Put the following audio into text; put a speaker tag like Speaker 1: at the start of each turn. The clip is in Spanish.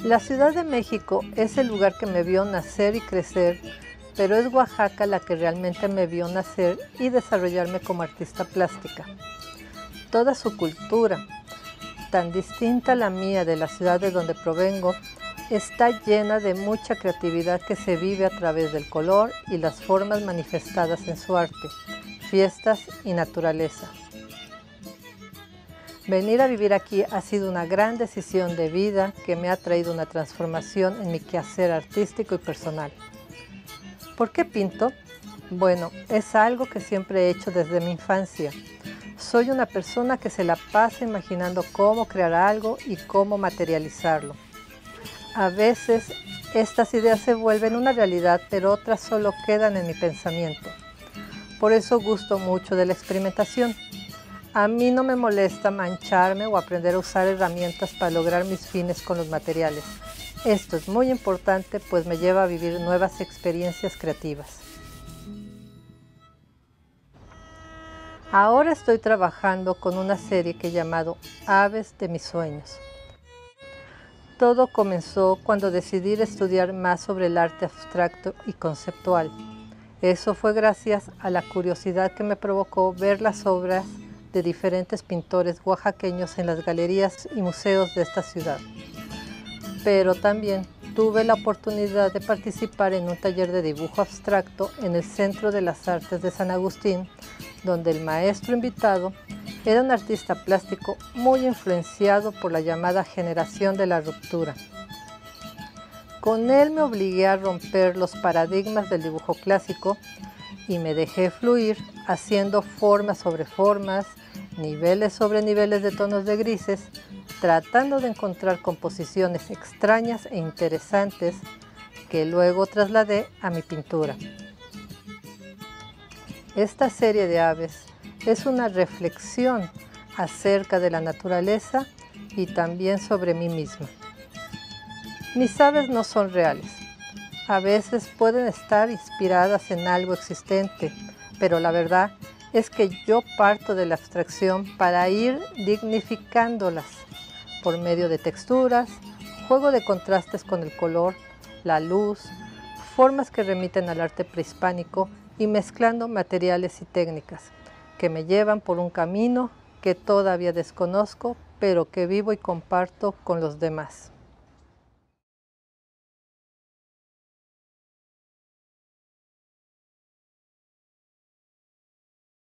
Speaker 1: La Ciudad de México es el lugar que me vio nacer y crecer, pero es Oaxaca la que realmente me vio nacer y desarrollarme como artista plástica. Toda su cultura, tan distinta a la mía de la ciudad de donde provengo, está llena de mucha creatividad que se vive a través del color y las formas manifestadas en su arte, fiestas y naturaleza. Venir a vivir aquí ha sido una gran decisión de vida que me ha traído una transformación en mi quehacer artístico y personal. ¿Por qué pinto? Bueno, es algo que siempre he hecho desde mi infancia. Soy una persona que se la pasa imaginando cómo crear algo y cómo materializarlo. A veces estas ideas se vuelven una realidad, pero otras solo quedan en mi pensamiento. Por eso gusto mucho de la experimentación. A mí no me molesta mancharme o aprender a usar herramientas para lograr mis fines con los materiales. Esto es muy importante, pues me lleva a vivir nuevas experiencias creativas. Ahora estoy trabajando con una serie que he llamado Aves de mis sueños. Todo comenzó cuando decidí estudiar más sobre el arte abstracto y conceptual. Eso fue gracias a la curiosidad que me provocó ver las obras de diferentes pintores oaxaqueños en las galerías y museos de esta ciudad. Pero también tuve la oportunidad de participar en un taller de dibujo abstracto en el Centro de las Artes de San Agustín, donde el maestro invitado era un artista plástico muy influenciado por la llamada generación de la ruptura. Con él me obligué a romper los paradigmas del dibujo clásico y me dejé fluir haciendo formas sobre formas, niveles sobre niveles de tonos de grises, tratando de encontrar composiciones extrañas e interesantes que luego trasladé a mi pintura. Esta serie de aves es una reflexión acerca de la naturaleza y también sobre mí misma. Mis aves no son reales. A veces pueden estar inspiradas en algo existente, pero la verdad es que yo parto de la abstracción para ir dignificándolas por medio de texturas, juego de contrastes con el color, la luz, formas que remiten al arte prehispánico y mezclando materiales y técnicas que me llevan por un camino que todavía desconozco, pero que vivo y comparto con los demás.